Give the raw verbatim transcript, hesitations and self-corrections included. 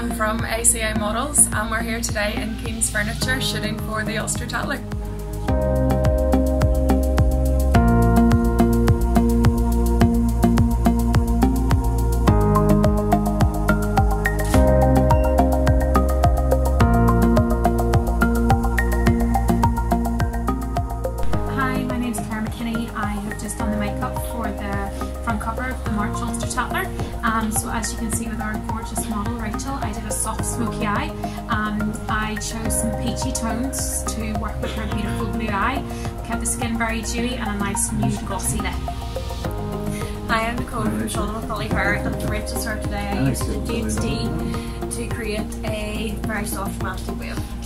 I'm from A C A Models and we're here today in Keen's Furniture shooting for the Ulster Tatler. I have just done the makeup for the front cover of the March Ulster Tatler. Um, so as you can see with our gorgeous model Rachel, I did a soft smoky eye. Um, I chose some peachy tones to work with her beautiful blue eye. Kept the skin very dewy and a nice nude glossy lip. Hi, I'm Nicole from Shoulder Curly Hair, and for Rachel's hair today I used a Dude's Tea to create a very soft romantic wave.